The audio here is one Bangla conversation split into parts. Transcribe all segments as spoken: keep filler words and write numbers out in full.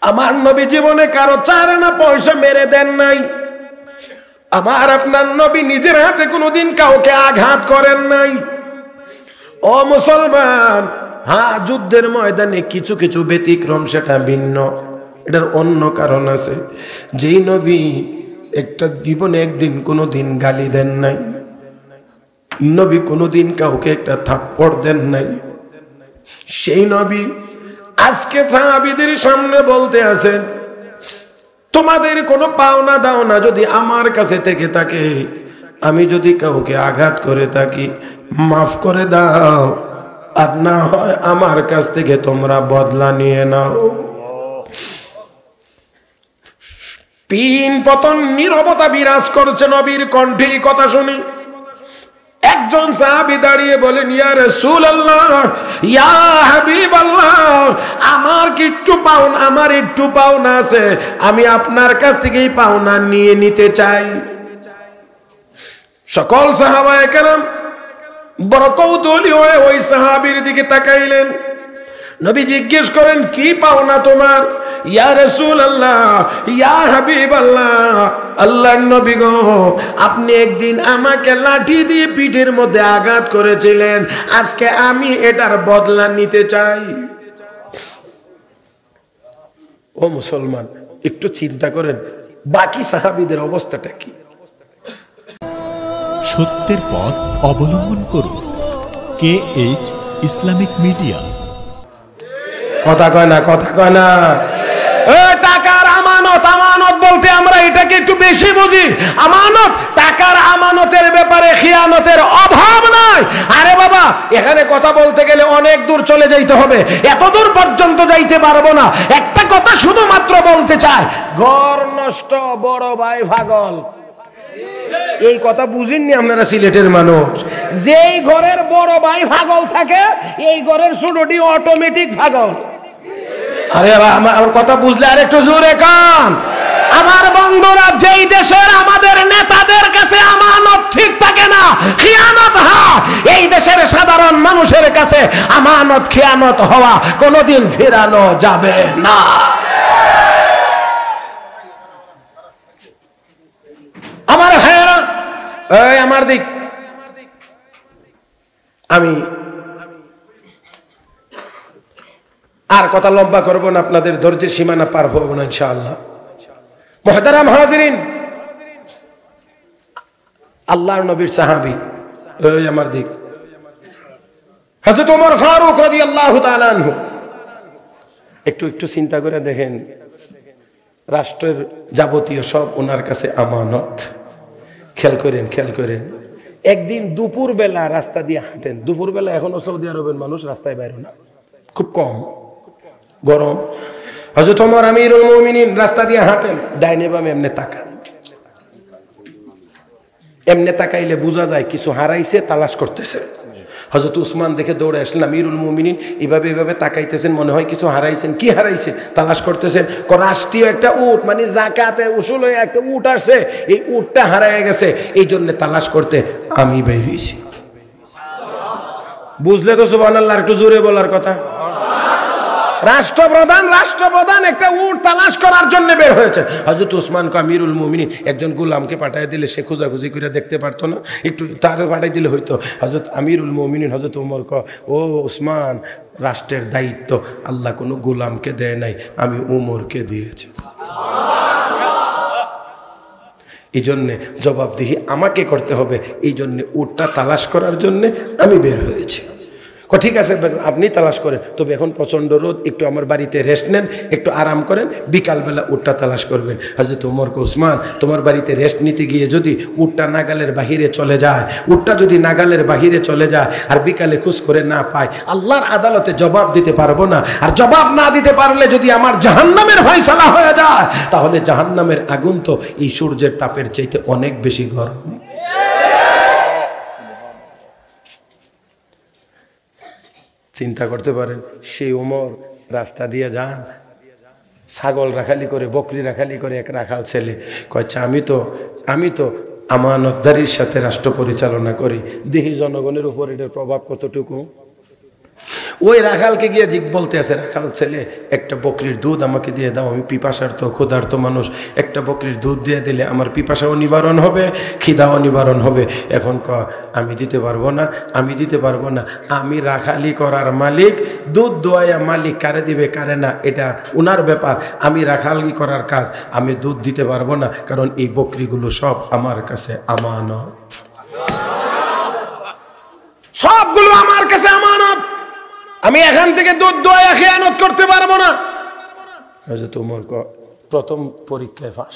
আমার নবী জীবনে কারো চার আনা পয়সা মেরে দেন নাই। আমার আপনার নবী নিজের হাতে কোনোদিন কাউকে আঘাত করেন নাই। ও মুসলমান, হ্যাঁ যুদ্ধের ময়দানে কিছু কিছু ব্যতিক্রম, সেটা ভিন্ন, এটার অন্য কারণ আছে। যেই নবী একটা জীবনে একদিন কোনোদিন গালি দেন নাই, নবী কোনোদিন কাউকে একটা থাপ্পড় দেন নাই, সেই নবী আজকে সাহাবীদের সামনে বলতে আছেন, তোমাদের কোনো পাওনা দাওনা যদি আমার কাছে থেকে থাকে, আমি যদি কাউকে আঘাত করে থাকি মাফ করে দাও, আর না হয় আমার কাছ থেকে তোমরা বদলা নিয়ে নাও। পিন পতন নীরবতা বিরাজ করছে নবীর কণ্ঠে কথা শুনি। একজন সাহাবী দাঁড়িয়ে বলেন, ইয়া রাসূলুল্লাহ, ইয়া হাবিবাল্লাহ, আমার কি একটু পাওনা, আমার একটু পাওনা আছে, আমি আপনার কাছ থেকেই পাওনা নিয়ে নিতে চাই। সকল সাহাবায়ে কেরাম বড় কৌতূহলী হয়ে ওই সাহাবীর দিকে তাকাইলেন। নবী জিজ্ঞেস করেন, কি পাওনা তোমার? ইয়া রাসূলুল্লাহ, ইয়া হাবিবাল্লাহ, আল্লাহর নবী গো, আপনি একদিন আমাকে লাঠি দিয়ে পিঠের মধ্যে আঘাত করেছিলেন, আজকে আমি এটার বদলা নিতে চাই। ও মুসলমান, একটু চিন্তা করেন বাকি সাহাবীদের অবস্থাটা কি। সত্যের পথ অবলম্বন করুন। K H Islamic media. কথা কয় না, কথা কয় না। টাকার আমানত, আমানত বলতে আমরা এটাকে একটু বেশি বুঝি। আমানত, টাকার আমানতের ব্যাপারে খিয়ানতের অভাব নাই। আরে বাবা, এখানে কথা বলতে গেলে অনেক দূর চলে যাইতে হবে, এত দূর পর্যন্ত যাইতে পারবো না। একটা কথা শুধুমাত্র বলতে চাই, ঘর নষ্ট বড় ভাই পাগল। এই কথা বুঝেননি আপনারা সিলেটের মানুষ? যেই ঘরের বড় ভাই পাগল থাকে, এই ঘরের ছোটটি অটোমেটিক পাগল। আরে আমার কথা বুঝলে আর একটু জোরে কান। আমার বন্ধুরা, যেই দেশের আমাদের নেতাদের কাছে আমানত ঠিক থাকে না, খিয়ানত হয়, এই দেশের সাধারণ মানুষের কাছে আমানত খিয়ানত হওয়া কোনোদিন ফেরানো যাবে না। আমার ভাইয়েরা, এই আমার দিক, আমি আর কথা লম্বা করবো না, আপনাদের ধৈর্যের সীমানা পার হবো না ইনশাআল্লাহ। মুহতারাম হাজিরিন, আল্লাহর নবীর সাহাবী, এই আমার দিক, হযরত ওমর ফারুক রাদিয়াল্লাহু তাআলা আনহু। একটু একটু চিন্তা করে দেখেন, রাষ্ট্রের যাবতীয় সব ওনার কাছে আমানত। খেয়াল করেন, খেয়াল করেন, একদিন দুপুর বেলা রাস্তা দিয়ে হাঁটেন। দুপুর বেলা এখনো সৌদি আরবের মানুষ রাস্তায় বাইরে না, খুব কম, গরম। হযরত ওমর আমিরুল মুমিনিন রাস্তা দিয়ে হাঁটেন, ডাইনে বামে এমনি তাকান। এমনি তাকাইলে বোঝা যায় কিছু হারাইছে, তালাশ করতেছে। হযরত উসমান দেখে দৌড়ে আসলেন, আমিরুল মুমিনিন এইভাবে এইভাবে তাকাইতেছেন, মনে হয় কিছু হারাইছেন। কি হারাইছে? তালাশ করতেছেন। রাষ্ট্রীয় একটা উট, মানে জাকাতের উসুল হয়ে একটা উট আসছে, এই উটটা হারায় গেছে, এই জন্য তালাশ করতে আমি বেরিয়েছি। বুঝলে তো সুবহানাল্লাহ, একটু জোরে বলার কথা। রাষ্ট্রপ্রধান রাষ্ট্রপ্রধান একটা উট তালাশ করার জন্য বের হয়েছে। হযরত উসমান কে আমিরুল মুমিনিন একজন গোলামকে পাঠিয়ে দিলে সে খোঁজাখুঁজি করে দেখতে পারতো না, একটু তারে পাঠিয়ে দিলে হইতো। হযরত আমিরুল মুমিনিন হযরত ওমর ক, ও উসমান, রাষ্ট্রের দায়িত্ব আল্লাহ কোনো গোলামকে দেয় নাই, আমি ওমরকে দিয়েছি। এই জন্যে জবাবদিহি আমাকে করতে হবে, এই জন্যে উটটা তালাশ করার জন্যে আমি বের হয়েছি। ঠিক আছে, আপনি তালাশ করেন, তবে এখন প্রচন্ড রোদ, একটু আমার বাড়িতে রেস্ট নেন, একটু আরাম করেন, বিকালবেলা উটটা তালাশ করবেন। হযরত ওমর কে, উসমান, তোমার বাড়িতে রেস্ট নিতে গিয়ে যদি উটটা নাগালের বাহিরে চলে যায়, উটটা যদি নাগালের বাহিরে চলে যায় আর বিকালে খোঁজ করে না পায়, আল্লাহর আদালতে জবাব দিতে পারবো না। আর জবাব না দিতে পারলে যদি আমার জাহান্নামের ফয়সালা হয়ে যায়, তাহলে জাহান্নামের আগুন তো এই সূর্যের তাপের চাইতে অনেক বেশি গরম। চিন্তা করতে পারেন, সেই ওমর রাস্তা দিয়ে যান, ছাগল রাখালি করে, বকরি রাখালি করে, এক রাখাল ছেলে কয়েছে, আমি তো আমি তো আমানতদারির সাথে রাষ্ট্র পরিচালনা করি, দেখি জনগণের উপর এটার প্রভাব কতটুকু। ওই রাখালকে গিয়ে জিগ বলতে আছে, রাখাল ছেলে একটা বকরির দুধ আমাকে দিয়ে দাও, আমি পিপাসার তো ক্ষুধার্ত মানুষ, একটা বকরির দুধ দিয়ে দিলে আমার পিপাসাও নিবারণ হবে, খিদাও নিবারণ হবে। এখন ক আমি দিতে পারবো না, আমি দিতে পারবো না, আমি রাখালি করার মালিক, দুধ দোয়াইয়া মালিক কারে দিবে কারে না এটা উনার ব্যাপার, আমি রাখালি করার কাজ, আমি দুধ দিতে পারবো না, কারণ এই বকরিগুলো সব আমার কাছে আমানত, সবগুলো আমার কাছে আমানত, আমি এখান থেকে দুধ দোয়া খেয়ানত করতে পারবো না। তোমার প্রথম পরীক্ষায় ফাঁস।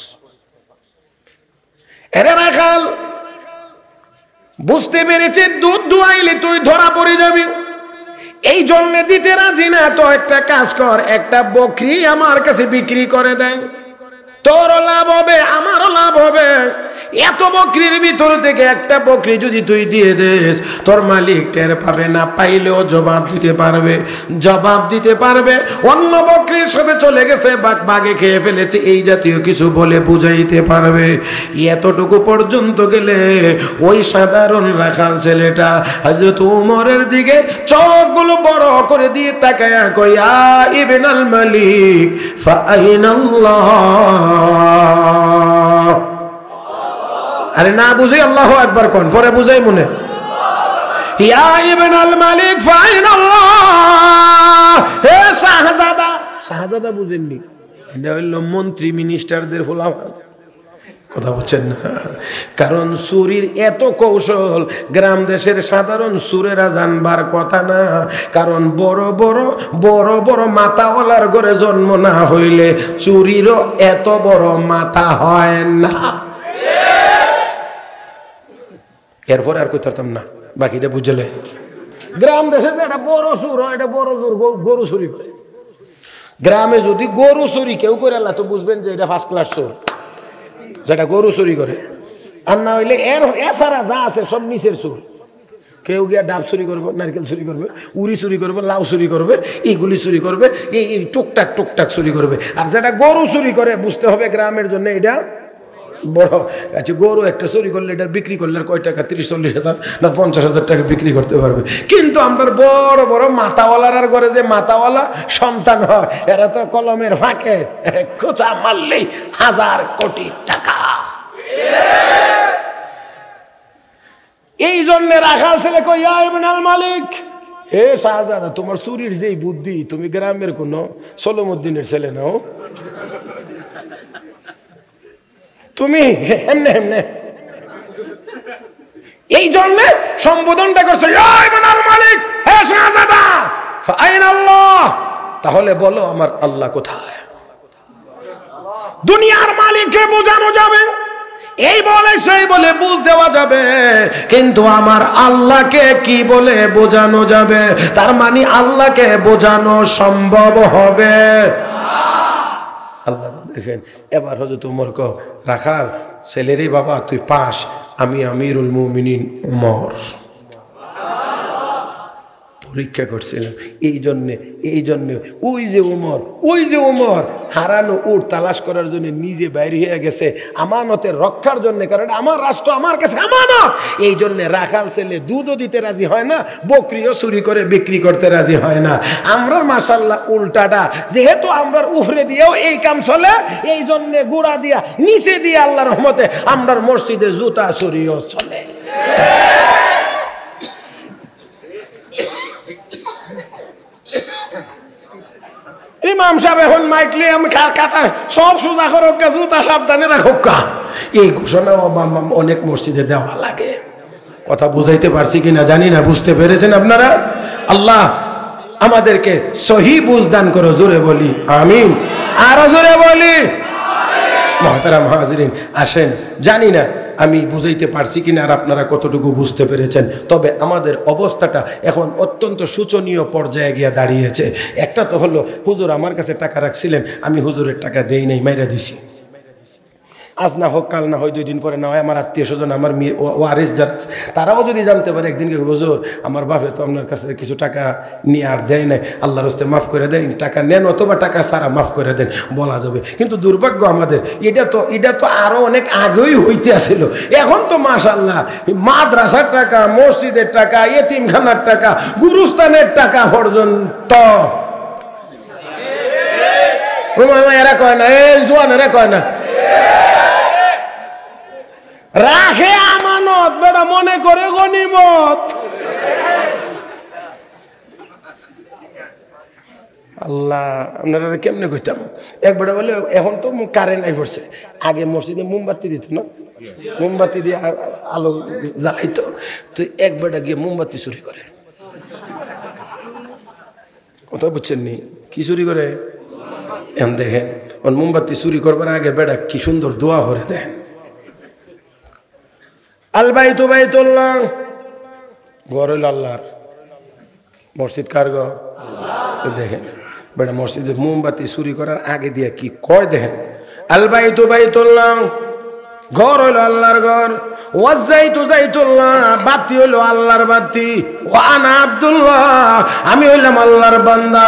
এরে রাখাল বুঝতে পেরেছে দুধ দোয়াইলে তুই ধরা পড়ে যাবি, এই জন্য দিতে রাজি না। তো একটা কাজ কর, একটা বকরি আমার কাছে বিক্রি করে দেয়, তোরও লাভ হবে আমারও লাভ হবে। এত বকরির ভিতর থেকে একটা বকরি যদি তুই দিয়ে দেস, তোর মালিক টের পাবে না, পাইলেও জবাব দিতে পারবে, জবাব দিতে পারবে অন্য বকরির সাথে চলে গেছে, বাঘ বাঘে খেয়ে ফেলেছে, এই জাতীয় কিছু বলে বুঝাইতে পারবে। এতটুকু পর্যন্ত গেলে ওই সাধারণ রাখাল ছেলেটা হযরত উমরের দিকে চোখগুলো বড় করে দিয়ে তাকায়া কইয়া ইবনাল মালিক ফাআইনাল্লাহ। আরে না বুঝে আল্লাহু আকবার কোন, পরে বুঝাই মনে, ইয়া ইবনাল মালিক ফাইনাল্লাহ। হে শাহজাদা, শাহজাদা বুঝেননি, এটা হইল মন্ত্রী মিনিস্টারদের ফলাফল, কথা বলছেন না? কারণ চুরির এত কৌশল গ্রাম দেশের সাধারণ সুরেরা জানবার কথা না, কারণ বড় বড় বড় বড় মাথাওয়ালার ঘরে জন্ম না হইলে চুরিরও এত বড় মাথা হয় না। এরপরে আর কইতাম না, বাকিটা বুঝলে। গ্রাম দেশে যে একটা বড় চুর হয়, এটা বড় চুর গরু চুরি করে। গ্রামে যদি গরু চুরি কেউ করে আল্লাহ তো বুঝবেন যে এটা ফার্স্ট ক্লাস চোর, যেটা গরু চুরি করে। আর না হইলে এর এছাড়া যা আছে সব নিচের চুর। কেউ গিয়া ডাব চুরি করবে, নারকেল চুরি করবে, উড়ি চুরি করবে, লাউ চুরি করবে, এইগুলি চুরি করবে, এই টুকটাক টুকটাক চুরি করবে। আর যেটা গরু চুরি করে বুঝতে হবে গ্রামের জন্য এটা বড়। আচ্ছা, গরু একটা চুরি করলে এটা বিক্রি করলে কয় টাকা, তিরিশ চল্লিশ হাজার না পঞ্চাশ হাজার টাকা বিক্রি করতে পারবে। কিন্তু আমরা বড় বড় মাথাওয়ালার ঘরে যে মাথাওয়ালা সন্তান হয়, এরা তো কলমের ফাঁকে খোঁচা মারলেই হাজার কোটি টাকা। এই জন্য রাখাল ছেলে কই ইয়া ইবনাল মালিক, হে শাহজাদা, তোমার চুরির যেই বুদ্ধি, তুমি গ্রামের কোন সলমউদ্দিনের ছেলে নাও, তুমি এমনে এমনে। এই জন্য সম্বোধনটা করছে ইয়া ইবনাল মালিক, হে শাহজাদা ফাইনাল্লাহ। তাহলে বলো আমার আল্লাহ কোথায়? দুনিয়ার মালিককে বোঝানো যাবে, এই বলে সেই বলে বুঝ দেওয়া যাবে, কিন্তু আমার আল্লাহকে কি বলে বোঝানো যাবে? তার মানে আল্লাহকে বোঝানো সম্ভব হবে। আল্লাহ দেখেন, এবার হয়তো তোমার ক রাখাল ছেলেরই বাবা তুই পাস, আমি আমিরুল মুমিনিন উমর পরীক্ষা করছিলাম। এই জন্যে এই জন্যে ওই যে উমর ওই যে উমর হারানো উট তালাশ করার জন্য নিজে বাইরে হয়ে গেছে আমানতের রক্ষার জন্য, কারণ আমার রাষ্ট্র আমার কাছে আমানত। এই জন্য রাখাল ছেলে দুধও দিতে রাজি হয় না, বকরিও চুরি করে বিক্রি করতে রাজি হয় না। আমরার মাশাআল্লাহ উল্টাটা, যেহেতু আমরার উফরে দিয়েও এই কাম চলে, এই জন্য গুড়া দিয়া নিচে দিয়ে আল্লাহর রহমতে আমরার মসজিদে জুতা চুরিও চলে। ইমাম সাহেব এখন মাইকলি আমি কাতা সব সোজা করো, জুতা সাবধানে রাখো। এই ঘোষণা অনেক মসজিদে দেওয়া লাগে। কথা বুঝাইতে পারছি কিনা জানি না, বুঝতে পেরেছেন আপনারা? আল্লাহ আমাদেরকে সহি বুঝদান করো, জোরে বলি আমিন, আরো জোরে বলি মুহতারাম হাজিরিন। আসেন, জানি না আমি বুঝাইতে পারছি কিনা আর আপনারা কতটুকু বুঝতে পেরেছেন, তবে আমাদের অবস্থাটা এখন অত্যন্ত শোচনীয় পর্যায়ে গিয়ে দাঁড়িয়েছে। একটা তো হলো হুজুর আমার কাছে টাকা রাখছিলেন, আমি হুজুরের টাকা দেই নাই, মাইরা দিছি। আজ না হোক কাল না হয় দুই দিন পরে না হয় আমার আত্মীয় স্বজন আমার ওয়ারিস যারা তারাও যদি জানতে পারে একদিনকে হুজুর আমার বাপে তো আপনার কাছে কিছু টাকা নিয়ে আর দেয় নাই, আল্লাহর হস্তে মাফ করে দেন, টাকা নেন অথবা টাকা সারা মাফ করে দেন, বলা যাবে। কিন্তু দুর্ভাগ্য আমাদের এটা তো এটা তো আরো অনেক আগেই হইতে আসছিল। এখন তো মাশাআল্লাহ মাদ্রাসার টাকা, মসজিদের টাকা, এতিমখানার টাকা, গুরুস্থানের টাকা পর্যন্ত এরা কয় না, এই জোয়ান এরা কয় না রাখে আমানত, বেটা মনে করে গনিমত। আল্লাহ আপনারা কেমনে কইতাম, এক বেটা বলে এখন তো কারেন্ট আই পড়ছে, আগে মসজিদে মোমবাতি দিত না, মোমবাতি দিয়ে আলো জ্বালাইতো, তো এক বেটা গিয়ে মোমবাতি চুরি করে। কথা বুঝছেন নি কি চুরি করে? এখন দেখেন মোমবাতি চুরি করবার আগে বেটা কি সুন্দর দোয়া করে দেন, আল বাইতু বাইতুল্লাহ, ঘর হইল আল্লাহর, মসজিদ কার ঘর? দেখেন বেটা মসজিদে মোমবাতি চুরি করার আগে দিয়ে কি কয় দেখেন, আল বাইতু বাইতুল্লাহ, ঘর হইল আল্লাহর ঘর, ওয়াজাইতু যাইতুল্লাহ, বাতি হইল আল্লাহর বাতি, ওয়া আনা আব্দুল্লাহ, আমি হইলাম আল্লাহর বান্দা।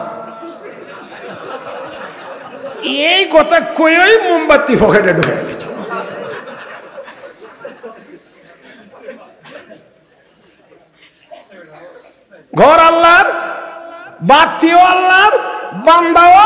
এই কথা কইই মোমবাতি পকেটে ঢুকে গেল। ঘর আল্লাহর, বাতিও আল্লাহর, বান্দাও।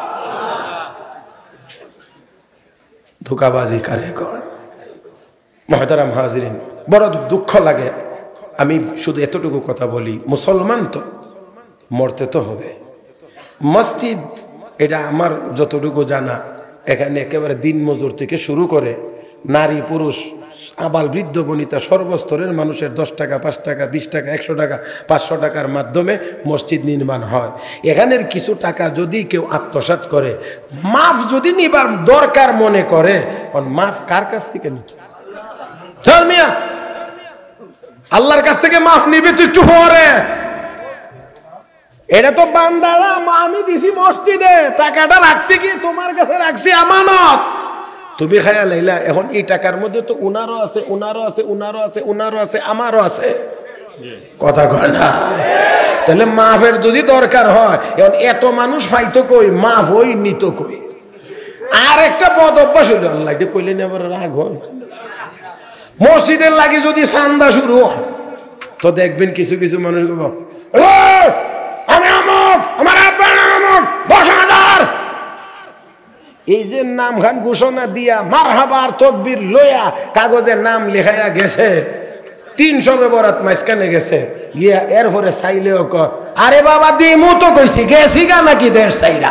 ধোঁকাবাজি কারে কর? মুহতারাম হাজিরিন, বড় দুঃখ লাগে। আমি শুধু এতটুকু কথা বলি, মুসলমান তো মরতে তো হবে। মসজিদ এটা আমার যতটুকু জানা, এখানে একেবারে দিন মজুর থেকে শুরু করে নারী পুরুষ আবাল বৃদ্ধ বনিতা সর্বস্তরের মানুষের দশ টাকা, পাঁচ টাকা, বিশ টাকা, একশো টাকা, পাঁচশো টাকার মাধ্যমে মসজিদ নির্মাণ হয়। এখানের কিছু টাকা যদি কেউ আত্মসাৎ করে, মাফ যদি নিবার দরকার মনে করে, মাফ কার কাছ থেকে নিত? ধর্মিয়া আল্লাহর কাছ থেকে মাফ নিবে তো একটু পরে। এটা তো বান্দারা আমি দিছি মসজিদে, টাকাটা রাখতে গিয়ে তোমার কাছে রাখছি আমানত, তুমি খায়া লাইলা। এখন এই টাকার মধ্যে তো উনারও আছে, উনারও আছে, উনারও আছে, উনারও আছে, আমারও আছে। কথা কয় না? তাহলে মাফের যদি দরকার হয়, এখন এত মানুষ পাইতো কই, মাফ হই নিত কই? আর একটা বদ অভ্যাস হইল, আল্লাহ এটা কইলেন আবার রাগ হয়। মসজিদের লাগে যদি চান্দা শুরু হয়, তো দেখবেন কিছু কিছু মানুষ আমি আমক, আমার আব্বার নাম আমক, দশ হাজার। এই যে নাম খান ঘোষণা দিয়া মারহাবার তকবীর লইয়া কাগজে নাম লেখাইয়া গেছে, তিনশো বেবরাত মাঝখানে গেছে গিয়া, এরপরে চাইলেও ক আরে বাবা দিমু তো কইছি, গেছি গা নাকি দেড় চাইরা।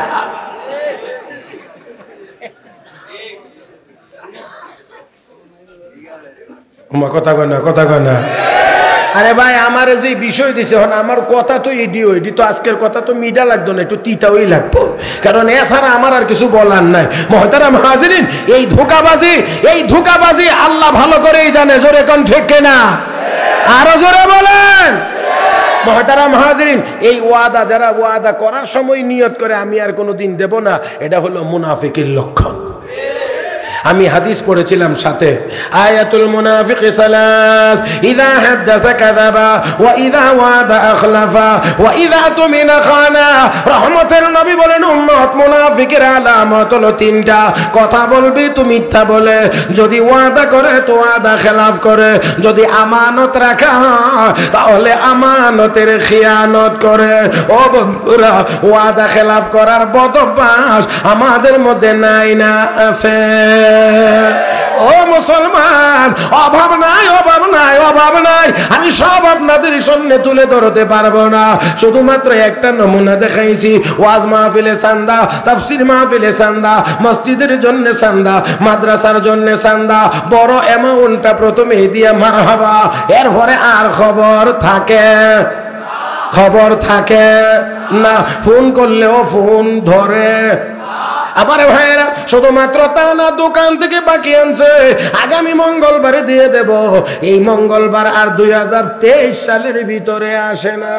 কথা কয় না, কথা কয় না। আরে ভাই আমার যে বিষয় দিছে, আমার কথা তো এডিও, এডি তো আজকের কথা তো মিডা লাগতো না, একটু তিতাওই লাগবো, কারণ এছাড়া আমার আর কিছু বলার নাই। মুহতারাম হাজিরিন, এই ধোঁকাবাজি, এই ধোঁকাবাজি আল্লাহ ভালো করেই জানে। জোরে কোন ঠিক না? আরো জোরে বলেন। মুহতারাম হাজিরিন, এই ওয়াদা যারা ওয়াদা করার সময় নিয়ত করে আমি আর কোনোদিন দেব না, এটা হলো মুনাফিকের লক্ষণ। আমি হাদিস পড়েছিলাম সাথে, আয়াতুল মুনাফিক সালাস, ইযা হাদাসা কাযাবা ওয়া ইযা ওয়াদা আখলাফা ওয়া ইযা তুমিনা খানা। রহমতের নবী বলেন উম্মত মুনাফিকের আলামত হলো তিনটা, কথা বলবি তো মিথ্যা বলে, যদি ওয়াদা করে তো ওয়াদা খেলাফ করে, যদি আমানত রাখা তাহলে আমানতের খিয়ানত করে। ও বন্ধুরা, ওয়াদা খেলাফ করার বদ অভ্যাস আমাদের মধ্যে নাই না আছে? ও মুসলমান, অভাব নাই, অভাব নাই, অভাব নাই। আমি সব আপনাদের সামনে তুলে ধরতে পারবো না, শুধুমাত্র একটা নমুনা দেখাইছি। ওয়াজ মাহফিলে চান্দা, তাফসীর মাহফিলে চান্দা, মসজিদের জন্য চান্দা, মাদ্রাসার জন্য চান্দা, বড় অ্যামাউন্টটা প্রথমে দিয়া মারহাবা, এরপরে আর খবর থাকে খবর থাকে না। ফোন করলেও ফোন ধরে। আমার ভাইয়েরা, শুধুমাত্র তা না, দোকান থেকে বাকি আনছে, আগামী মঙ্গলবারে দিয়ে দেব। এই মঙ্গলবার আর দুই হাজার তেইশ সালের ভিতরে আসে না।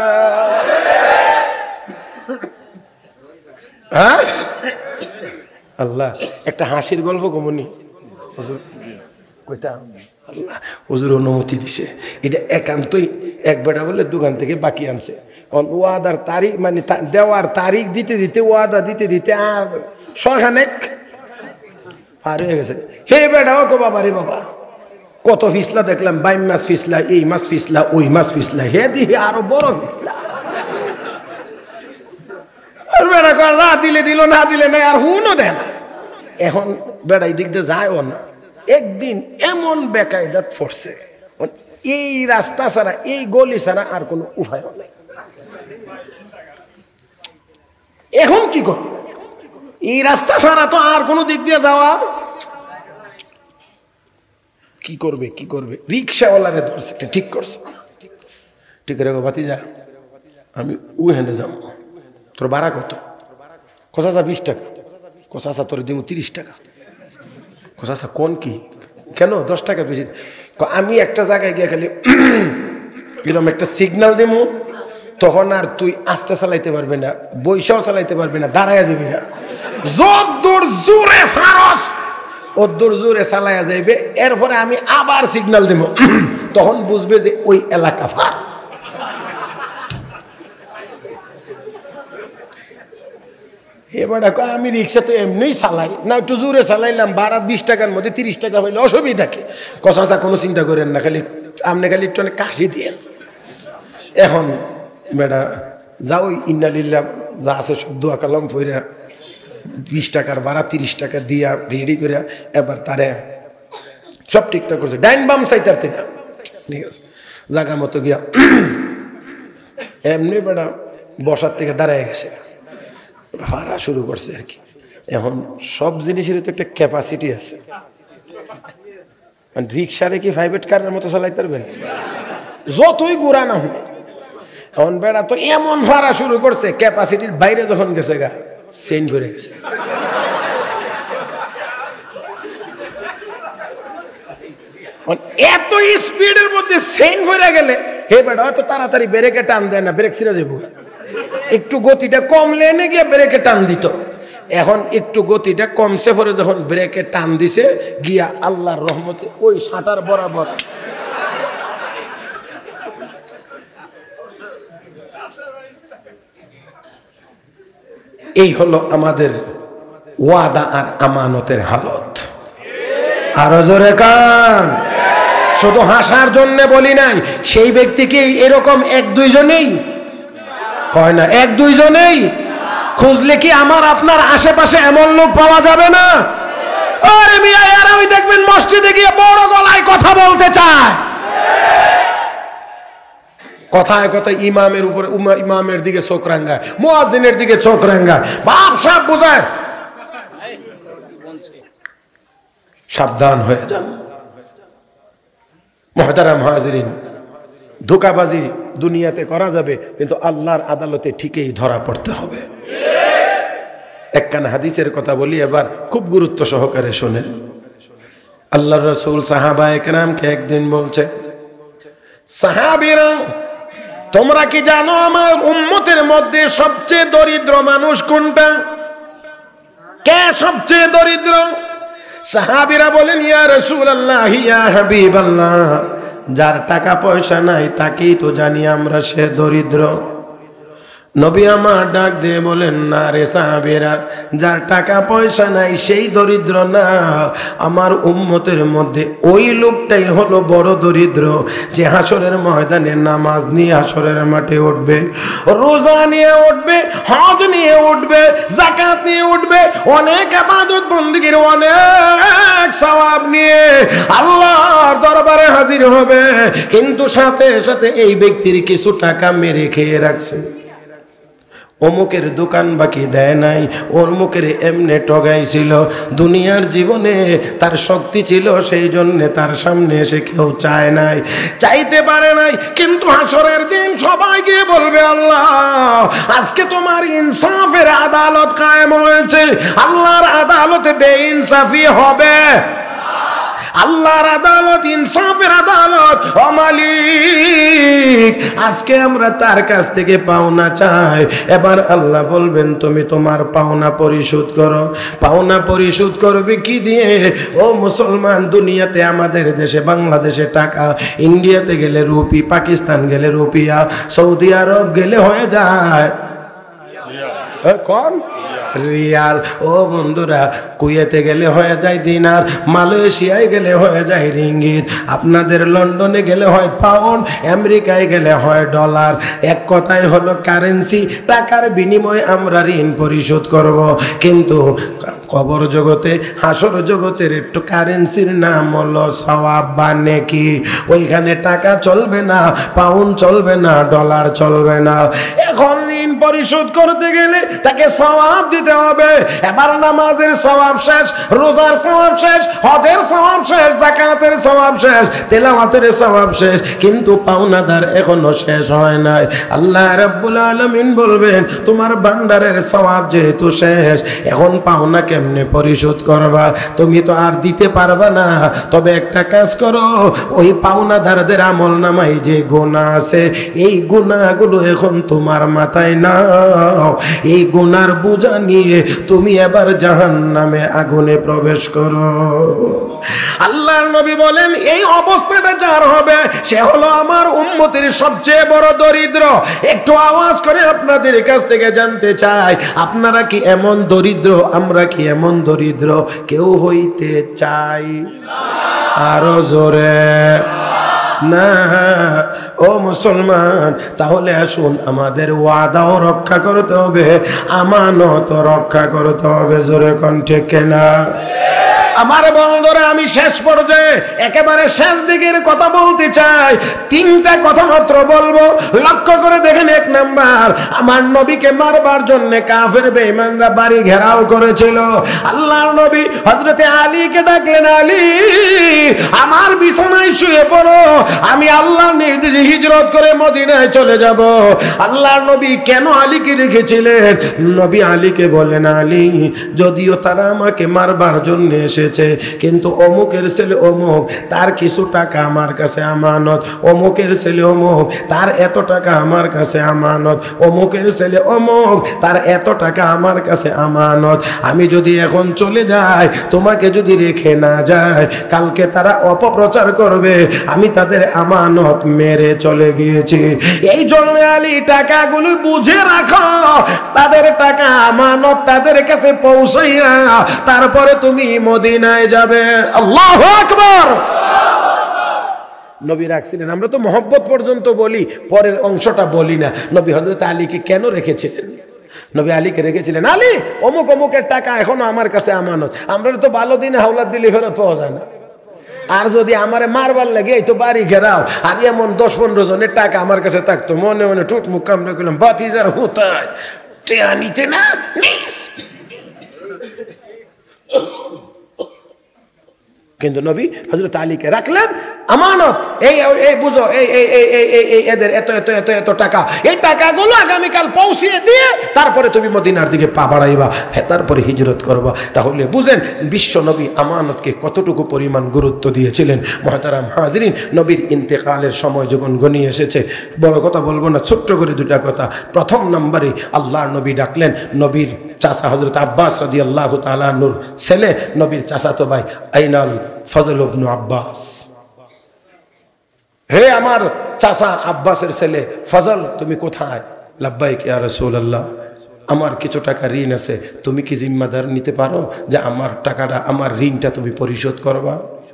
হ্যাঁ আল্লাহ, একটা হাসির গল্প কমনি। কইতাম আল্লাহ হুজুর অনুমতি দিছে। এটা একান্তই এক বেটা বলে দোকান থেকে বাকি আনছে, ওয়াদার তারিখ মানে দেওয়ার তারিখ দিতে দিতে ওয়াদা দিতে দিতে আর ছয়খানেক পার হয়ে গেছে। হে বেটা ও কো বাবা রে বাবা, কত ফিসলা দেখলাম, বাইম মাছ ফিসলা, এই মাছ ফিসলা, ওই মাছ ফিসলা, হে দিহি আরো বড় ফিসলা। আর বেটা কয় না দিলে দিল, না দিলে নাই, আর হুনও দেয় না। এখন বেড়াই দিক দিয়ে যায়ও না। একদিন এমন বেকায়দাত পড়ছে, এই রাস্তা ছাড়া, এই গলি ছাড়া আর কোনো উপায় নেই। এখন কি কর, এই রাস্তা ছাড়া তো আর কোনো দিক দিয়ে যাওয়া, কি করবে কি করবে, রিক্সাওয়ালারে ধরছে, ঠিক করছে, ঠিক রে বাতি যা, আমি উহেনে যাবো, তোর ভাড়া কত? কষাশা বিশ টাকা। কষাশা তোর দিব তিরিশ টাকা। কষাশা কোন কি কেন দশ টাকা বেশি? আমি একটা জায়গায় গিয়ে খালি এরকম একটা সিগন্যাল দিব, তখন আর তুই আস্তে চালাইতে পারবি না, বৈশাও চালাইতে পারবি না, দাঁড়াইয়া যাবি না। যদ্দূর জোরে ফারস ওদ্দূর জোরে চালাইয়া যাইবে। এরপরে আমি আবার সিগন্যাল দিব, তখন বুঝবে যে ওই এলাকা ফার। এবার আমি রিক্সা তো এমনিই চালাই না, একটু জোরে চালাইলাম, ভাড়া বিশ টাকার মধ্যে তিরিশ টাকা হইলে অসুবিধা কি? কষাশা কোনো চিন্তা করেন না, খালি আপনি খালি একটু কাশি দিয়ে। এখন বেটা যাও, ইন্নালিল্লাহ যা আছে সব দোয়া কালাম ফইরা বিশ টাকার ভাড়া তিরিশ টাকা দিয়া রেডি করে এবার তারে সব ঠিকঠাক করছে, ডাইন বাম চাইতার না, ঠিক আছে জায়গা মতো গিয়া এমনি বেটা বসার থেকে দাঁড়ায় গেছে, ভাড়া শুরু করছে আর কি। এখন সব জিনিসের তো একটা ক্যাপাসিটি আছে, রিক্সারে কি প্রাইভেট কারের মতো চালাইতে পারবেন? যতই গোড়া না হয়। এখন বেড়া তো এমন ভাড়া শুরু করছে, ক্যাপাসিটির বাইরে যখন গেছে গা চেইন করে গেছে। এত স্পিডের মধ্যে চেইন ভরে গেলে হে বেড়া হয়তো তাড়াতাড়ি ব্রেকে টান দেয় না, ব্রেক ছিঁড়ে যাবো, একটু গতিটা কমলে এনে গিয়ে ব্রেকে টান দিত। এখন একটু গতিটা কমছে পরে যখন ব্রেকে টান দিছে গিয়া আল্লাহর রহমতে ওই সাঁটার বরাবর এই হলো আমাদের ওয়াদা আর আমানতের হালত। আরো জোরে কান। শুধু হাসার জন্য বলি নাই, সেই ব্যক্তিকে এরকম এক দুইজনেই কয় না, এক দুইজনেই খুঁজলে কি আমার আপনার আশেপাশে এমন লোক পাওয়া যাবে না? আরে মিয়া আর আমি দেখবেন মসজিদে গিয়ে বড় গলায় কথা বলতে চায়, কথায় কথায় ইমামের উপরে ইমামের দিকে চোখ রাঙ্গায়, মুয়াজ্জিনের দিকে চোখ রাঙ্গায়, বাপ সাহেব বোঝায়। সাবধান হয়ে যান মুহতারাম হাজিরিন। ধোঁকাবাজি দুনিয়াতে করা যাবে, কিন্তু আল্লাহর আদালতে ঠিকই ধরা পড়তে হবে। একখান হাদিসের কথা বলি এবার, খুব গুরুত্ব সহকারে শোনেন। আল্লাহর রাসূল সাহাবায়ে কেরামকে একদিন বলছে, সাহাবীরা তোমরা কি জানো আমার উম্মতের মধ্যে সবচেয়ে দরিদ্র মানুষ কোনটা? কে সবচেয়ে দরিদ্র? সাহাবীরা বলেন, ইয়া রাসূলুল্লাহ, ইয়া হাবিবাল্লাহ, যার টাকা পয়সা নাই তাকেই তো জানি আমরা সে দরিদ্র। নবী আমার ডাক দিয়ে বলেন, না রে সাহাবীরা, যার টাকা পয়সা নাই সেই দরিদ্র না, আমার উম্মতের মধ্যে ওই লোকটাই হলো বড় দরিদ্র, যে হাসরের ময়দানে নামাজ নিয়ে হাসরের মাঠে উঠবে, রোজা নিয়ে উঠবে, হজ নিয়ে উঠবে, যাকাত নিয়ে উঠবে, অনেক ইবাদত বندگির অনেক সওয়াব নিয়ে আল্লাহর দরবারে হাজির হবে, কিন্তু সাথে সাথে এই ব্যক্তির কিছু টাকা মেরে খেয়ে রাখছে। অমুকের দোকান বাকি দেয় নাই, অমুকের এমনে ঠগাইছিল, দুনিয়ার জীবনে তার শক্তি ছিল সেই জন্য তার সামনে এসে কেউ চায় নাই, চাইতে পারে নাই, কিন্তু হাসরের দিন সবাই গিয়ে বলবে, আল্লাহ আজকে তোমার ইনসাফের আদালত কায়েম হয়েছে, আল্লাহর আদালতে বেইনসাফি হবে। আল্লাহর আদালত, ইনসাফের আদালত। ও মালিক, আজকে আমরা তার কাছ থেকে পাওনা চাই। এবার আল্লাহ বলবেন তুমি তোমার পাওনা পরিশোধ করো। পাওনা পরিশোধ করবে কি দিয়ে? ও মুসলমান, দুনিয়াতে আমাদের দেশে বাংলাদেশে টাকা, ইন্ডিয়াতে গেলে রুপি, পাকিস্তান গেলে রুপিয়া, সৌদি আরব গেলে হয়ে যায় কোন রিয়াল। ও বন্ধুরা, কুয়েতে গেলে হয়ে যায় দিনার, মালয়েশিয়ায় গেলে হয়ে যায় রিঙ্গিত, আপনাদের লন্ডনে গেলে হয় পাউন্ড, আমেরিকায় গেলে হয় ডলার। এক কথায় হলো কারেন্সি, টাকার বিনিময়ে আমরা ঋণ পরিশোধ করব। কিন্তু কবর জগতে, হাসর জগতের একটু কারেন্সির নাম হলো সওয়াব বা নেকি। ওইখানে টাকা চলবে না, পাউন্ড চলবে না, ডলার চলবে না। এখন ঋণ পরিশোধ করতে গেলে তাকে সওয়াব দিতে হবে। এবার নামাজের সওয়াব শেষ, রোজার সওয়াব শেষ, হজের সওয়াব শেষ, যাকাতের সওয়াব শেষ, তেলাওয়াতের সওয়াব শেষ, কিন্তু পাওনাদার এখনো শেষ হয় নাই। আল্লাহ রাব্বুল আলামিন বলবেন তোমার ভান্ডারের সওয়াব যেহেতু শেষ, এখন পাওনা কেমনে পরিশোধ করবা? তুমি তো আর দিতে পারবা না। তবে একটা কাজ করো, ওই পাওনাদারদের আমলনামায় যে গুনাহ আছে, এই গুনাহগুলো এখন তোমার মাথায় নাও। এই গুনার বোঝা নিয়ে তুমি এবার জাহান্নামে আগুনে প্রবেশ করো। আল্লাহর নবী বলেন এই অবস্থাটা যার হবে সে হলো আমার উম্মতের সবচেয়ে বড় দরিদ্র। একটু আওয়াজ করে আপনাদের কাছ থেকে জানতে চাই, আপনারা কি এমন দরিদ্র? আমরা কি এমন দরিদ্র কেউ হইতে চাই? আরো জোরে না। ও মুসলমান, তাহলে আসুন আমাদের ওয়াদাও রক্ষা করতে হবে, আমানত রক্ষা করতে হবে। জোরে কণ্ঠে কেনা আমার বন্ধুরা, আমি শেষ পর্যায়ে একেবারে শেষ দিকের কথা বলতে চাই। তিনটা কথা মাত্র বলবো, লক্ষ্য করে দেখেন। এক নাম্বার, আমার নবীকে মারবার জন্য কাফের বেঈমানরা বাড়ি ঘেরাও করেছিল। আল্লাহর নবী হযরতে আলীকে ডাকলেন, আলী আমার বিছানায় শুয়ে পড়ো, আমি আল্লাহর নির্দেশে হিজরত করে মদিনায় চলে যাব। আল্লাহর নবী কেন আলীকে রেখেছিলেন? নবী আলীকে বলেন, আলী যদিও তারা আমাকে মারবার জন্য এসে, কিন্তু অমুকের ছেলে অমুক, তার কিছু টাকা আমার কাছে আমানত, অমুকের ছেলে অমুক, তার এত টাকা আমার কাছে আমানত, অমুকের ছেলে অমুক, তার এত টাকা আমার কাছে আমানত। আমি যদি এখন চলে যাই, তোমাকে যদি রেখে না যায়, কালকে তারা অপপ্রচার করবে আমি তাদের আমানত মেরে চলে গিয়েছি। এই জন্য আলী টাকাগুলো বুঝে রাখো, তাদের টাকা আমানত তাদের কাছে পৌঁছাইয়া তারপরে তুমি মদিনায় যাবে। আল্লাহু আকবার। নবী রাখছিলেন। আমরা তো মহব্বত পর্যন্ত বলি, পরের অংশটা বলি না। নবী হযরত আলীকে কেন রেখেছিলেন? নবী আলীকে রেখেছিলেন, আলী অমুক অমুকের টাকা এখনো আমার কাছে আমানত, আমরা তো ভালো দিনে হাওলাত দিলে ফেরত পাওয়া যায় না। আর যদি আমারে মারবার লাগে এই তো বাড়ি ঘেরাও, আর এমন দশ পনেরো জনের টাকা আমার কাছে থাকতো, মনে মনে টুট মুখ কামড়ে করলাম, বাতিজার হুতায় টেয়া নিতে না নিস। কিন্তু নবী হযরত আলীকে রাখলেন আমানত। এই এই বুঝো, এই এই এই এই এদের এত এত এত এত টাকা, এই টাকাগুলো আগামীকাল পৌঁছিয়ে দিয়ে তারপরে তুমি মদিনার দিকে পা বাড়াইবা, হ্যাঁ তারপরে হিজরত করবা। তাহলে বুঝেন বিশ্ব নবী আমানতকে কতটুকু পরিমাণ গুরুত্ব দিয়েছিলেন। মুহতারাম হাজরিন, নবীর ইন্তেকালের সময় যখন ঘনিয়ে এসেছে, বড় কথা বলবো না, ছোট্ট করে দুটা কথা। প্রথম নম্বরে আল্লাহর নবী ডাকলেন নবীর চাচা হযরত আব্বাস রাদিয়াল্লাহু তাআলা নূর ছেলে, নবীর চাচাতো ভাই আইনাল ফজল ইবনে আব্বাস। হে আমার চাচা আব্বাসের ছেলে ফজল, তুমি কোথায়? লাব্বাইক ইয়া রাসূলুল্লাহ, আমার কিছু টাকা ঋণ আছে, তুমি কি জিম্মাদার নিতে পারো যে আমার টাকাটা, আমার ঋণটা তুমি পরিশোধ করবা?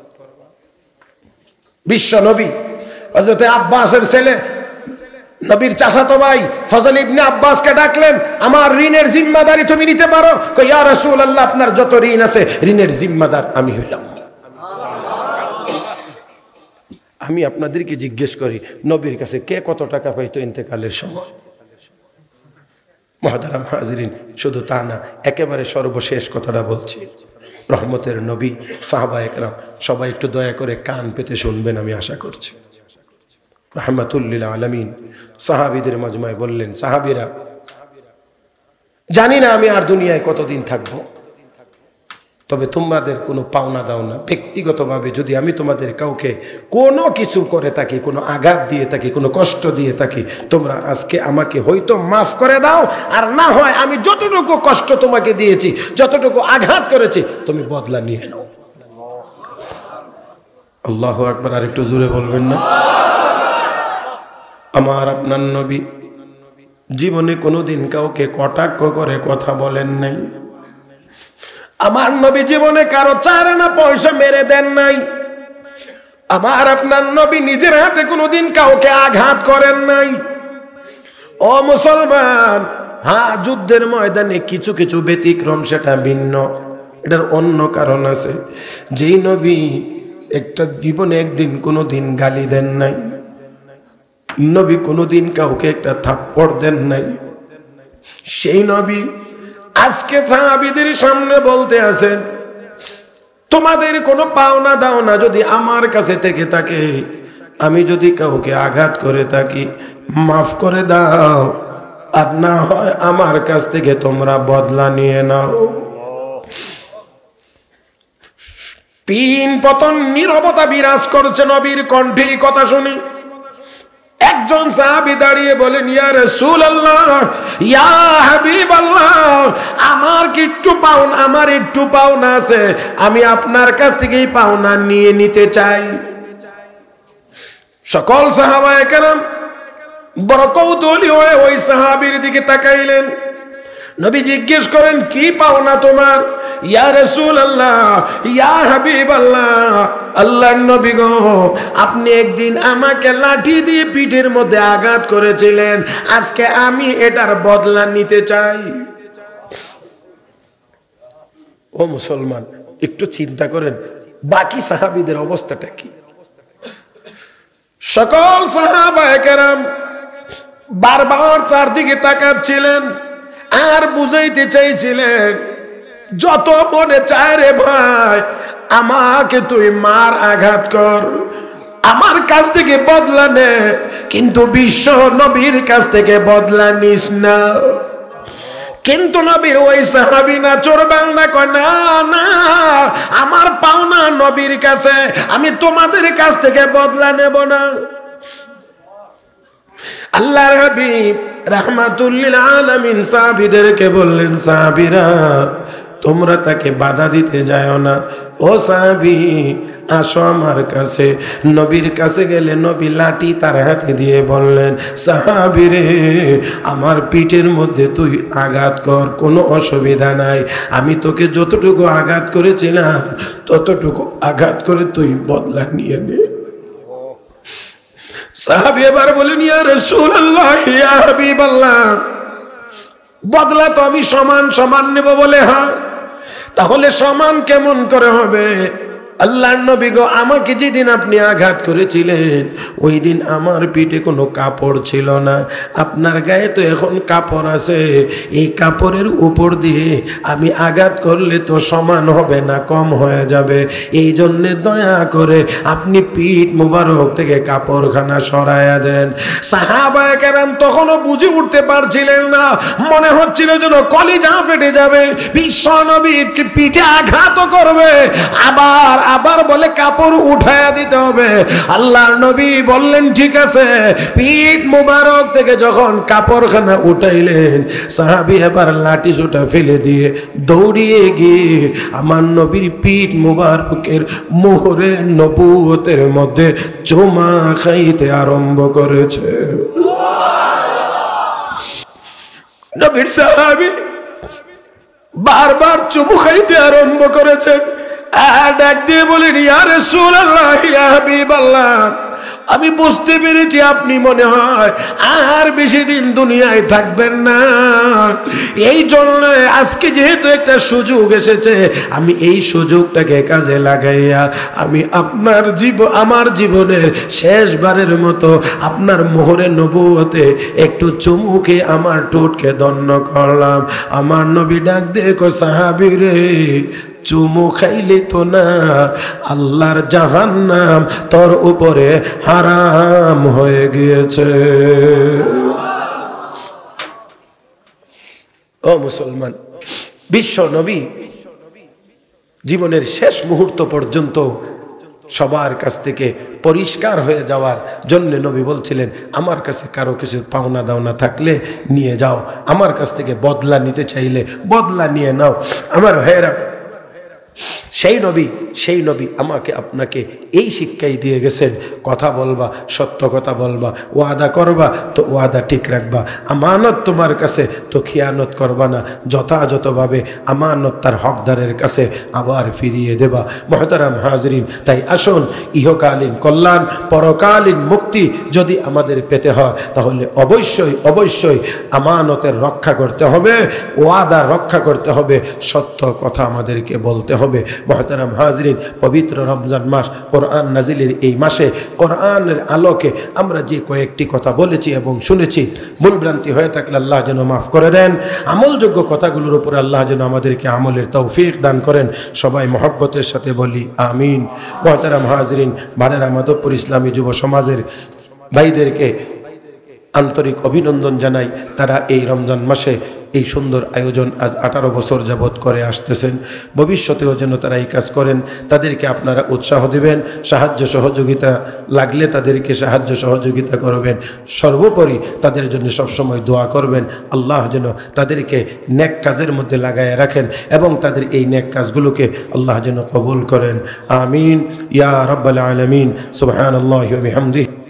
বিশ্ব নবী হযরত আব্বাসের ছেলে নবীর চাচাতো ভাই ফজল ইবনে আব্বাসকে ডাকলেন, আমার ঋণের জিম্মাদারি তুমি নিতে পারো? কই ইয়া রাসূলুল্লাহ, আপনার যত ঋণ আছে ঋণের জিম্মাদার আমি হইলাম। আমি আপনাদেরকে জিজ্ঞেস করি, নবীর কাছে কে কত টাকা পাইতো ইন্তেকালের সময়? মুহতারাম হাজরিন, শুধু তা না, একেবারে সর্বশেষ কথাটা বলছি। রহমতের নবী, সাহাবা একরাম সবাই একটু দয়া করে কান পেতে শুনবেন, আমি আশা করছি। রাহমাতুল লিল আলামিন সাহাবীদের মাজমায় বললেন, সাহাবীরা, জানি না আমি আর দুনিয়ায় কতদিন থাকবো, তবে তোমাদের কোনো পাওনা দাও না। ব্যক্তিগতভাবে যদি আমি তোমাদের কাউকে কোনো কিছু করে থাকি, কোনো আঘাত দিয়ে থাকি, কোনো কষ্ট দিয়ে থাকি, তোমরা আজকে আমাকে হয়তো মাফ করে দাও, আর না হয় আমি যতটুকু কষ্ট তোমাকে দিয়েছি, যতটুকু আঘাত করেছি, তুমি বদলা নিয়ে নাও। আল্লাহু আকবার। আর একটু জোরে বলবেন না? আমার আপনার নবী জীবনে কোনোদিন কাউকে কটাক্ষ করে কথা বলেন নাই। আমার নবী জীবনে কারো চার আনা পয়সা মেরে দেন নাই। আমার আপনার নবী নিজের হাতে কোনোদিন কাউকে আঘাত করেন নাই। ও মুসলমান, হ্যাঁ, যুদ্ধের ময়দানে কিছু কিছু ব্যতিক্রম, সেটা ভিন্ন, এটার অন্য কারণ আছে। যেই নবী একটা জীবনে একদিন কোনোদিন গালি দেন নাই, নবী কোনোদিন কাউকে একটা থাপ্পড় দেন নাই, সেই নবী আজকে সাহাবীদের সামনে বলতে আছেন, তোমাদের কোনো পাওনা দাও না যদি আমার কাছে থেকে থাকে, আমি যদি কাউকে আঘাত করে থাকি মাফ করে দাও, আর না হয় আমার কাছ থেকে তোমরা বদলা নিয়ে নাও। তিন পতন নীরবতা বিরাজ করছে নবীর কণ্ঠে কথা শুনি। একজন সাহাবী দাঁড়িয়ে বলেন, ইয়া রাসূলুল্লাহ, ইয়া হাবিবাল্লাহ, আমার কি একটু পাওনা, আমার একটু পাওনা আছে, আমি আপনার কাছ থেকেই পাওনা নিয়ে নিতে চাই। সকল সাহাবায়ে কেরাম বড় কৌতূহলী হয়ে ওই সাহাবীর দিকে তাকাইলেন। নবী জিজ্ঞেস করেন, কি পাওনা তোমার? ইয়া রাসূলুল্লাহ, ইয়া হাবিবাল্লাহ, আল্লাহর নবী গো, আপনি একদিন আমাকে লাঠি দিয়ে পিঠের মধ্যে আঘাত করেছিলেন, আজকে আমি এটার বদলা নিতে চাই। ও মুসলমান, একটু চিন্তা করেন বাকি সাহাবীদের অবস্থাটা কি। সকল সাহাবায়ে কেরাম বারবার তার দিকে তাকাচ্ছিলেন আর বুঝাইতে চাইছিলেন, যত মনে চায় রে ভাই, আমাকে তুই মার, আঘাত কর, আমার কাছ থেকে বদলা নে, কিন্তু বিশ্ব নবীর কাছ থেকে বদলা নিস না। কিন্তু নবীর ওই সাহাবী না চোর বাংলা কয়, না না, আমার পাওনা নবীর কাছে, আমি তোমাদের কাছ থেকে বদলা নেব না। আল্লাহর হাবিব রাহমাতুল লিল আলামিন সাহাবীদেরকে বললেন, সাহাবীরা তোমরা তাকে বাধা দিতে যাও না, ও সাহাবী আসো আমার কাছে। নবীর কাছে গেলে নবী লাঠি তার হাতে দিয়ে বললেন, সাহাবী রে, আমার পিঠের মধ্যে তুই আঘাত কর, কোনো অসুবিধা নাই, আমি তোকে যতটুকু আঘাত করেছিলাম ততটুকু আঘাত করে তুই বদলা নিয়ে নে। সাহাবী এবার বলেন, ইয়া রাসূলুল্লাহ, ইয়া হাবিবাল্লাহ, বদলা তো আমি সমান সমান নেব বলে। হ্যাঁ, তাহলে সমান কেমন করে হবে? আল্লাহর নবী গো, আমাকে যেদিন আপনি আঘাত করেছিলেন ওই দিন আমার পিঠে কোনো কাপড় ছিল না, আপনার গায়ে তো এখন কাপড় আছে, এই কাপড়ের উপর দিয়ে আমি আঘাত করলে তো সমান হবে না, কম হয়ে যাবে, এই জন্যে দয়া করে আপনি পিঠ মুবারক থেকে কাপড়খানা সরাইয়া দেন। সাহাবায়ে কেরাম তখনও বুঝে উঠতে পারছিলেন না, মনে হচ্ছিল যেন কলিজা ফেটে যাবে, বিশ্ব নবীর পিঠে আঘাত করবে, আবার আবার বলে কাপড় উঠায়া দিতে হবে। আল্লাহর নবী বললেন, ঠিক আছে। পিঠ মুবারক থেকে যখন কাপড়খানা উঠাইলেন, সাহাবী এবার লাঠি সোটা ফেলে দিয়ে দৌড়িয়ে গিয়ে আমার নবীর পিঠ মুবারকের মোহরে নবুয়তের মধ্যে চুমা খাইতে আরম্ভ করেছে। নবীর সাহাবী বারবার চুমু খাইতে আরম্ভ করেছেন, আর ডাক দিয়ে বলেন, ইয়া রাসূলুল্লাহ, ইয়া হাবিবাল্লাহ, আমি বুঝতে পেরেছি আপনি মনে হয় আর বেশি দিন দুনিয়ায় থাকবেন না, এই জন্য আজকে যেহেতু একটা সুযোগ এসেছে, আমি এই সুযোগটাকে কাজে লাগাইয়া আমি আপনার জীবন, আমার জীবনের শেষবারের মতো আপনার মোহরে নবুয়তে একটু চুমুকে আমার ঠোঁটকে দণ্ড করলাম। আমার নবী ডাক দিয়ে কয়, সাহাবী রে, চুমু খাইলে তো না, আল্লাহর জাহান্নাম তোর উপরে হারাম হয়ে গিয়েছে। ও মুসলমান, বিশ্ব নবী জীবনের শেষ মুহূর্ত পর্যন্ত সবার কাছ থেকে পরিষ্কার হয়ে যাওয়ার জন্য নবী বলছিলেন, আমার কাছে কারো কিছু পাওনা দাওনা থাকলে নিয়ে যাও, আমার কাছ থেকে বদলা নিতে চাইলে বদলা নিয়ে নাও। আমার ভাইয়েরা, সেই নবী সেই নবী আমাকে আপনাকে এই শিক্ষাই দিয়ে গেছেন, কথা বলবা, সত্য কথা বলবা, ওয়াদা করবা তো ওয়াদা ঠিক রাখবা, আমানত তোমার কাছে তো খিয়ানত করবা না, যথাযথভাবে আমানত তার হকদারের কাছে আবার ফিরিয়ে দেবা। মুহতারাম হাজরিন, তাই আসুন, ইহকালীন কল্যাণ, পরকালীন মুক্তি যদি আমাদের পেতে হয় তাহলে অবশ্যই অবশ্যই আমানতের রক্ষা করতে হবে, ওয়াদা রক্ষা করতে হবে, সত্য কথা আমাদেরকে বলতে হবে। মুহতারাম হাজরিন, পবিত্র রমজান মাস, কোরআন নাজিলের এই মাসে কোরআনের আলোকে আমরা যে কয়েকটি কথা বলেছি এবং শুনেছি, ভুলভ্রান্তি হয়ে থাকলে আল্লাহ যেন মাফ করে দেন। আমলযোগ্য কথাগুলোর উপর আল্লাহ যেন আমাদেরকে আমলের তৌফিক দান করেন। সবাই মহব্বতের সাথে বলি আমিন। মুহতারাম হাজরিন, ভাড়েরা মাধবপুর ইসলামী যুব সমাজের ভাইদেরকে আন্তরিক অভিনন্দন জানাই। তারা এই রমজান মাসে এই সুন্দর আয়োজন আজ আঠারো বছর যাবৎ করে আসতেছেন, ভবিষ্যতেও যেন তারা এই কাজ করেন। তাদেরকে আপনারা উৎসাহ দেবেন, সাহায্য সহযোগিতা লাগলে তাদেরকে সাহায্য সহযোগিতা করবেন, সর্বোপরি তাদের জন্য সবসময় দোয়া করবেন। আল্লাহ যেন তাদেরকে নেক কাজের মধ্যে লাগায় রাখেন এবং তাদের এই নেক কাজগুলোকে আল্লাহ যেন কবুল করেন। আমিন ইয়া রাব্বাল আলামিন। সুবহানাল্লাহি ওয়া বিহামদিহি।